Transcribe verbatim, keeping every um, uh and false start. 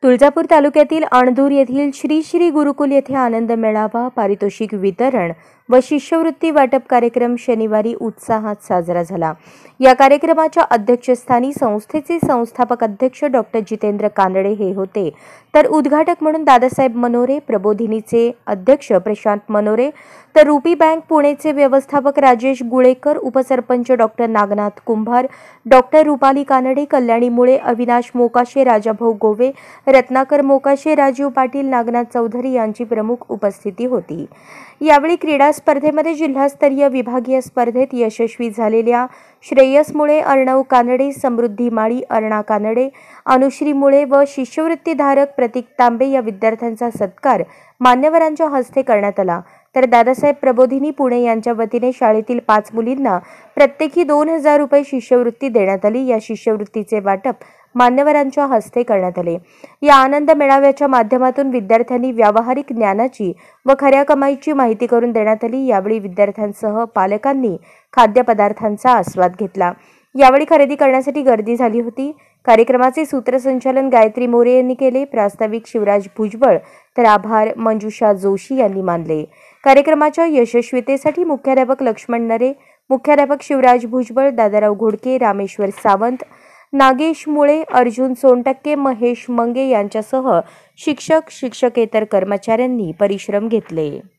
तुळजापूर तालुक्यातील अणदूर येथील श्री श्री गुरुकुल येथे आनंद मेळावा, पारितोषिक वितरण व शिष्यवृत्ती वाटप कार्यक्रम शनिवारी उत्साहात साजरा झाला। या कार्यक्रमाच्या अध्यक्षस्थानी संस्थेचे संस्थापक अध्यक्ष डॉक्टर जितेंद्र कानडे हे होते, तर उद्घाटक म्हणून दादासाहेब मनोरे, प्रबोधिनीचे अध्यक्ष प्रशांत मनोरे, तर रुपी बँक पुणेचे व्यवस्थापक राजेश गुळेकर, उपसरपंच डॉक्टर नागनाथ कुंभार, डॉक्टर रुपाली कानडे, कल्याणी मुळे, अविनाश मोकाशे, राजाभाऊ गोवे, रत्नाकर मोकाशे, राजीव पाटील, नागनाथ चौधरी यांची प्रमुख उपस्थिती होती। यावेळी क्रीडा स्पर्धेमध्ये जिल्हास्तरीय विभागीय स्पर्धेत यशस्वी झालेल्या श्रेयस मुळे, अर्णव कानडे, समृद्धी माळी, अर्णा कानडे, अनुश्री मुळे व शिष्यवृत्तीधारक प्रतीक तांबे या विद्यार्थ्यांचा सत्कार मान्यवरांच्या हस्ते करण्यात आला। तर दादासाहेब प्रबोधिनी पुणे यांच्या वतीने शाळेतील पाच मुलींना प्रत्येकी दोन हजार रुपये शिष्यवृत्ती देण्यात आली। या शिष्यवृत्तीचे वाटप मान्यवरांच्या हस्ते करण्यात आले। या आनंद मेळाव्याच्या माध्यमातून विद्यार्थ्यांनी व्यावहारिक ज्ञानाची व खऱ्या कमाईची माहिती करून देण्यात आली। यावेळी विद्यार्थ्यांसह पालकांनी खाद्यपदार्थांचा आस्वाद घेतला। यावेळी खरेदी करण्यासाठी गर्दी झाली होती। कार्यक्रमाचे सूत्रसंचालन गायत्री मोरे यांनी केले। प्रास्ताविक शिवराज भुजबळ तर आभार मंजुषा जोशी यांनी मानले। कार्यक्रमाच्या यशस्वीतेसाठी मुख्याध्यापक लक्ष्मण नरे, मुख्याध्यापक शिवराज भुजबळ, दादाराव घोडके, रामेश्वर सावंत, नागेश मुळे, अर्जुन सोनटक्के, महेश मंगे यांच्यासह शिक्षक शिक्षकेतर कर्मचाऱ्यांनी परिश्रम घेतले।